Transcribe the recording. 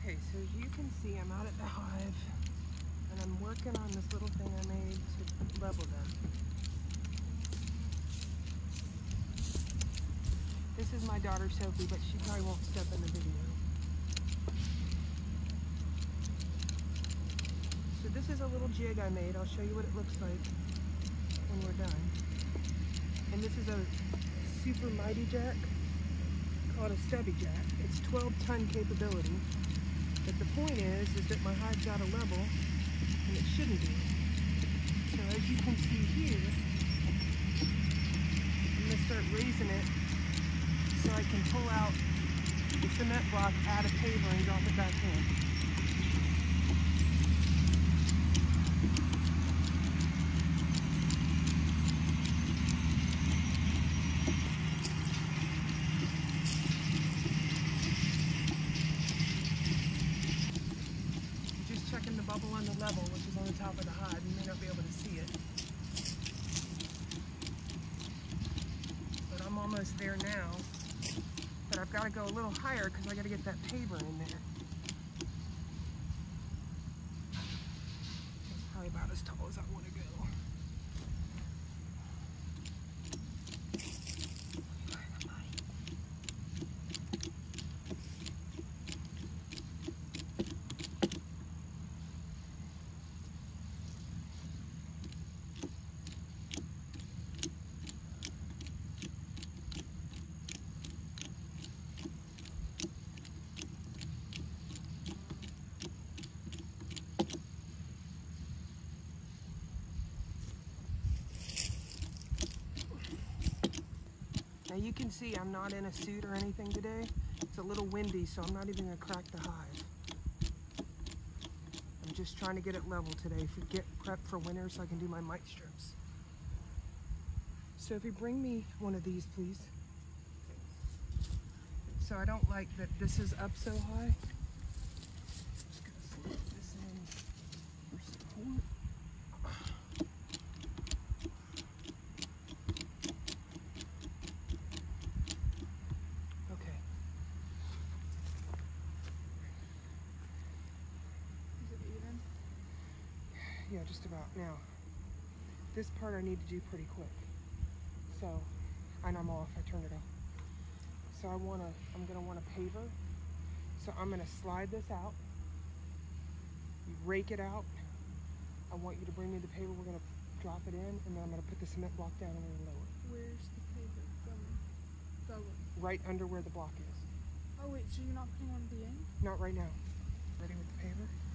Okay, so as you can see, I'm out at the hive and I'm working on this little thing I made to level them. This is my daughter Sophie, but she probably won't step in the video. So this is a little jig I made. I'll show you what it looks like when we're done. And this is a super mighty jack called a stubby jack. It's 12-ton capability. But the point is that my hive's out of level and it shouldn't be. So as you can see here, I'm going to start raising it so I can pull out the cement block, add a paver, and drop it back in. Just checking the bubble on the level, which is on the top of the hive. You may not be able to see it. But I'm almost there now. But I've got to go a little higher because I got to get that paver in there. It's probably about as tall as I want to go. Now you can see I'm not in a suit or anything today. It's a little windy, so I'm not even gonna crack the hive. I'm just trying to get it level today, get prepped for winter so I can do my mite strips. So if you bring me one of these, please. So I don't like that this is up so high. Just gonna slip this in for support. Yeah, just about. Now, this part I need to do pretty quick. So, and I'm off, I turned it off. So I'm gonna want a paver. So I'm gonna slide this out. You rake it out. I want you to bring me the paver. We're gonna drop it in, and then I'm gonna put the cement block down and we're gonna lower it. Where's the paver going? Right under where the block is. Oh wait, so you're not putting one at the end? Not right now. Ready with the paver?